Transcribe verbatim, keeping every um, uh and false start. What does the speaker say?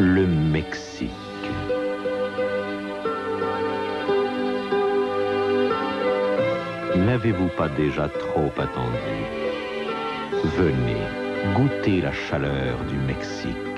Le Mexique. N'avez-vous pas déjà trop attendu? Venez goûter la chaleur du Mexique.